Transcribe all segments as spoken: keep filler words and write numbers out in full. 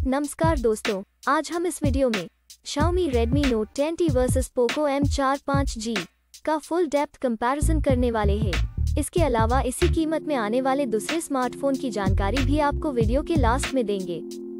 नमस्कार दोस्तों, आज हम इस वीडियो में Xiaomi Redmi Note ten T versus Poco M four five G का फुल डेप्थ कंपैरिजन करने वाले हैं। इसके अलावा इसी कीमत में आने वाले दूसरे स्मार्टफोन की जानकारी भी आपको वीडियो के लास्ट में देंगे।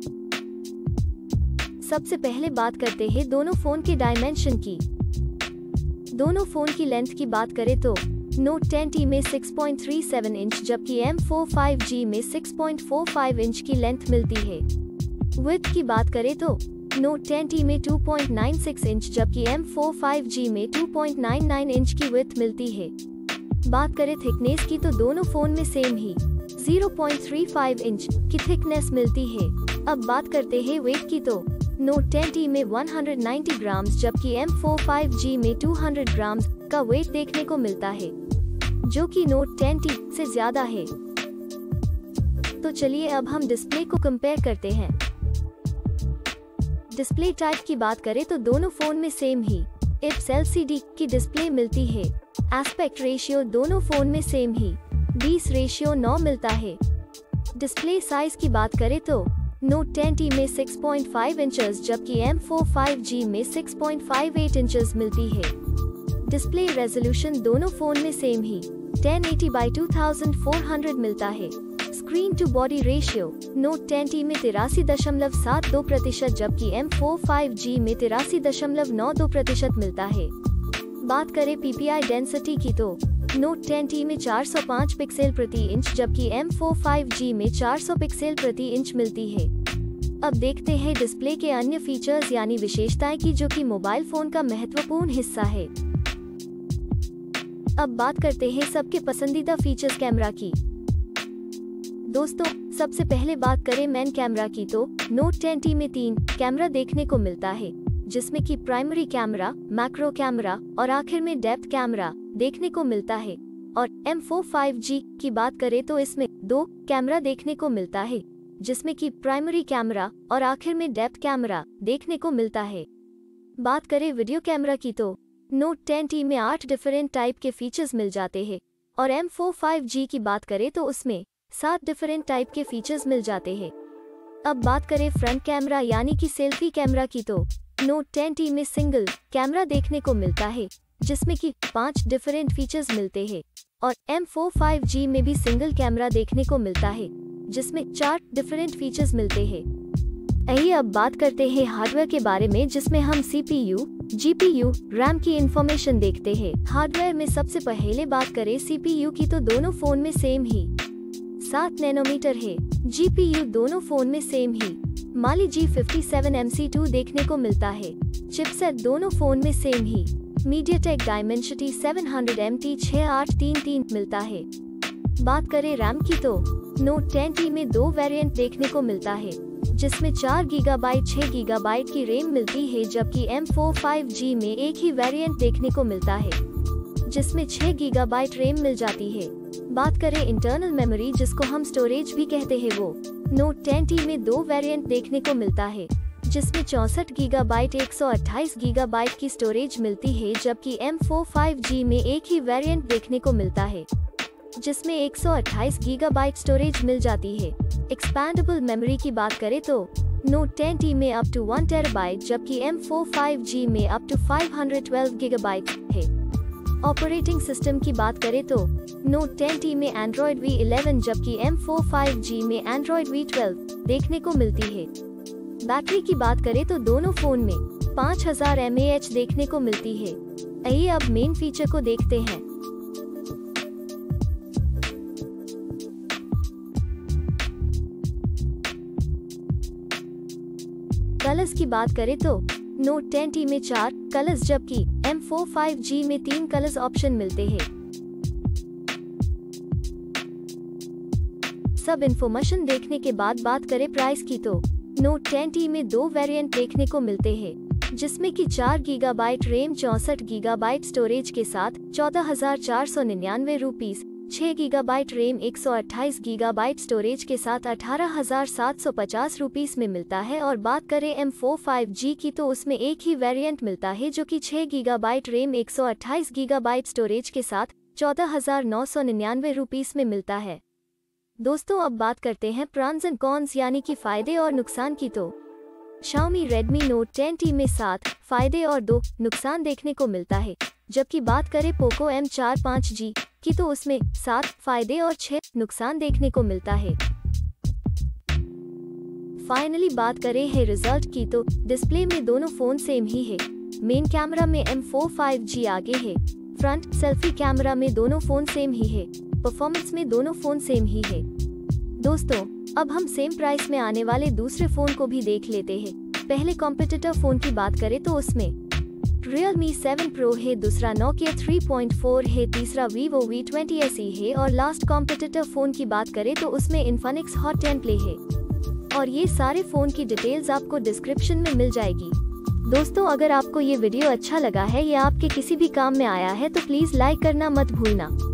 सबसे पहले बात करते हैं दोनों फोन के डायमेंशन की। दोनों फोन की लेंथ की बात करें तो Note टेन टी में six point three seven inch जबकि एम फोर फाइव जी में six point four five inch की लेंथ मिलती है। विड्थ की बात करें तो Note टेन टी में two point nine six inch जबकि एम फोर फाइव जी में two point nine nine inch की विड्थ मिलती है। बात करें थिकनेस की तो दोनों फोन में सेम ही zero point three five inch की थिकनेस मिलती है। अब बात करते हैं वेट की तो Note टेन टी में वन हंड्रेड नाइंटी ग्राम्स जबकि एम फोर फाइव जी में टू हंड्रेड ग्राम्स का वेट देखने को मिलता है, जो कि Note टेन टी से ज्यादा है। तो चलिए अब हम डिस्प्ले को कंपेयर करते हैं। डिस्प्ले टाइप की बात करें तो दोनों फोन में सेम ही I P S L C D की डिस्प्ले मिलती है। एस्पेक्ट रेशियो दोनों फोन में सेम ही बीस रेशियो नौ मिलता है। डिस्प्ले साइज की बात करें तो Note टेन टी में सिक्स पॉइंट फाइव इंचेस जबकि एम फोर फाइव जी में six point five eight inches मिलती है। डिस्प्ले रेजोल्यूशन दोनों फोन में सेम ही ten eighty by two thousand four hundred मिलता है। Screen to body ratio Note ten T में तिरासी दशमलव सात दो प्रतिशत जबकि एम फोर फाइव जी में तिरासी दशमलव नौ दो प्रतिशत मिलता है। बात करें पी पी आई डेंसिटी की तो Note टेन टी में चार सौ पाँच पिक्सल प्रति इंच जबकि एम फोर फाइव जी में चार सौ पिक्सल प्रति इंच मिलती है। अब देखते हैं डिस्प्ले के अन्य फीचर्स यानी विशेषताएं की, जो कि मोबाइल फोन का महत्वपूर्ण हिस्सा है। अब बात करते हैं सबके पसंदीदा फीचर्स कैमरा की। दोस्तों, सबसे पहले बात करें मेन कैमरा की तो Note टेन टी में तीन कैमरा देखने को मिलता है, जिसमें कि प्राइमरी कैमरा, मैक्रो कैमरा और आखिर में डेप्थ कैमरा देखने को मिलता है। और एम फोर फाइव जी की बात करें तो इसमें दो कैमरा देखने को मिलता है, जिसमें कि प्राइमरी कैमरा और आखिर में डेप्थ कैमरा देखने को मिलता है। बात करें वीडियो कैमरा की तो Note टेन टी में आठ डिफरेंट टाइप के फीचर्स मिल जाते हैं और एम फोर फाइव जी की बात करें तो उसमें सात डिफरेंट टाइप के फीचर्स मिल जाते हैं। अब बात करें फ्रंट कैमरा यानी कि सेल्फी कैमरा की तो Note टेन टी में सिंगल कैमरा देखने को मिलता है, जिसमें कि पांच डिफरेंट फीचर्स मिलते हैं और एम फोर फाइव जी में भी सिंगल कैमरा देखने को मिलता है, जिसमें चार डिफरेंट फीचर्स मिलते हैं। आइए अब बात करते हैं हार्डवेयर के बारे में, जिसमें हम C P U, G P U, RAM की इंफॉर्मेशन देखते हैं। हार्डवेयर में सबसे पहले बात करें सी पी यू की तो दोनों फोन में सेम ही सात नैनोमीटर है। जी पी यू दोनों फोन में सेम ही Mali G fifty seven M C two देखने को मिलता है। चिपसेट दोनों फोन में सेम ही MediaTek Dimensity seven hundred M T six eight three three मिलता है। बात करें रैम की तो Note टेन टी में दो वेरिएंट देखने को मिलता है, जिसमें चार गीगाबाइट छह गीगाबाइट की रैम मिलती है, जबकि एम फोर फाइव जी में एक ही वेरिएंट देखने को मिलता है, जिसमें छह गीगाबाइट रैम मिल जाती है। बात करें इंटरनल मेमोरी, जिसको हम स्टोरेज भी कहते हैं, वो Note टेन टी में दो वेरिएंट देखने को मिलता है, जिसमें चौसठ गीगाबाइट एक सौ अट्ठाईस गीगाबाइट की स्टोरेज मिलती है, जबकि एम फोर फाइव जी में एक ही वेरिएंट देखने को मिलता है, जिसमें एक सौ अट्ठाईस गीगाबाइट स्टोरेज मिल जाती है। एक्सपैंडेबल मेमोरी की बात करें तो Note टेन टी में अप टू वन टेराबाइट जबकि एम फोर फाइव जी में up to five hundred twelve gigabyte है। ऑपरेटिंग सिस्टम की बात करें तो Note टेन टी में Android वी इलेवन जबकि एम फोर फाइव जी में Android वी ट्वेल्व देखने को मिलती है। बैटरी की बात करें तो दोनों फोन में पाँच हज़ार एम ए एच देखने को मिलती है। आइए अब मेन फीचर को देखते हैं। कलर्स की बात करें तो Note टेन टी में चार कलर्स जबकि एम फोर फाइव जी में तीन कलर्स ऑप्शन मिलते हैं। सब इन्फॉर्मेशन देखने के बाद बात करें प्राइस की तो Note टेन टी में दो वेरिएंट देखने को मिलते हैं, जिसमें कि चार गीगाबाइट रैम चौसठ गीगाबाइट स्टोरेज के साथ चौदह हजार चार सौ निन्यानवे रुपीस, छह गीगाबाइट रैम एक सौ अट्ठाईस गीगाबाइट स्टोरेज के साथ अठारह हजार सात सौ पचास रुपीस में मिलता है। और बात करें एम फोर फाइव जी की तो उसमें एक ही वेरिएंट मिलता है, जो कि छह गीगाबाइट रैम एक सौ अट्ठाईस गीगाबाइट स्टोरेज के साथ चौदह हजार नौ सौ निन्यानवे रुपीस में मिलता है। दोस्तों अब बात करते हैं प्रॉन्स एंड कॉन्स यानी कि फायदे और नुकसान की। तो Xiaomi Redmi Note ten T में सात फायदे और दो नुकसान देखने को मिलता है, जबकि बात करें Poco M four five G की तो उसमें सात फायदे और छह नुकसान देखने को मिलता है। फाइनली बात करें है रिजल्ट की तो डिस्प्ले में दोनों फोन सेम ही है। मेन कैमरा में एम फोर फाइव जी आगे है, फ्रंट सेल्फी कैमरा में दोनों फोन सेम ही है, परफॉर्मेंस में दोनों फोन सेम ही है। दोस्तों अब हम सेम प्राइस में आने वाले दूसरे फोन को भी देख लेते हैं। पहले कॉम्पिटिटर फोन की बात करें तो उसमें Realme सेवन Pro है, दूसरा Nokia थ्री पॉइंट फोर है, तीसरा Vivo V twenty S E है और लास्ट कॉम्पिटिटर फोन की बात करें तो उसमें Infinix Hot टेन Play है। और ये सारे फोन की डिटेल्स आपको डिस्क्रिप्शन में मिल जाएगी। दोस्तों अगर आपको ये वीडियो अच्छा लगा है या आपके किसी भी काम में आया है तो प्लीज लाइक करना मत भूलना।